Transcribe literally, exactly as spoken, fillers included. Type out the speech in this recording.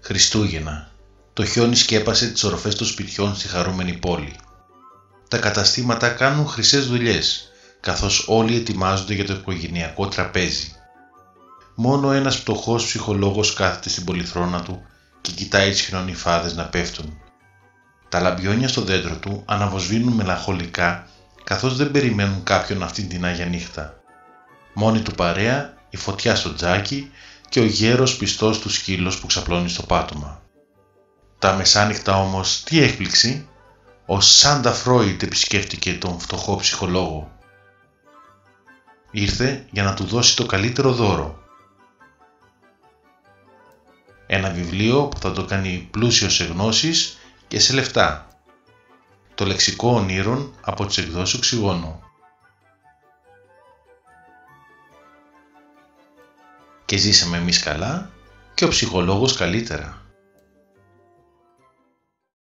Χριστούγεννα. Το χιόνι σκέπασε τις οροφές των σπιτιών στη χαρούμενη πόλη. Τα καταστήματα κάνουν χρυσές δουλειές, καθώς όλοι ετοιμάζονται για το οικογενειακό τραπέζι. Μόνο ένας πτωχός ψυχολόγος κάθεται στην πολυθρόνα του και κοιτάει τις χιονονυφάδες να πέφτουν. Τα λαμπιόνια στο δέντρο του αναβοσβήνουν μελαγχολικά, καθώς δεν περιμένουν κάποιον αυτήν την άγια νύχτα. Μόνη του παρέα, η φωτιά στο τζάκι και ο γέρος πιστός του σκύλος που ξαπλώνει στο πάτωμα. Τα μεσάνυχτα όμως, τι έκπληξη! Ο Σάντα Φρόιντ επισκέφτηκε τον φτωχό ψυχολόγο. Ήρθε για να του δώσει το καλύτερο δώρο. Ένα βιβλίο που θα το κάνει πλούσιο σε γνώσεις και σε λεφτά. Το λεξικό ονείρων από τις εκδόσεις Οξυγόνο. Και ζήσαμε εμείς καλά και ο ψυχολόγος καλύτερα.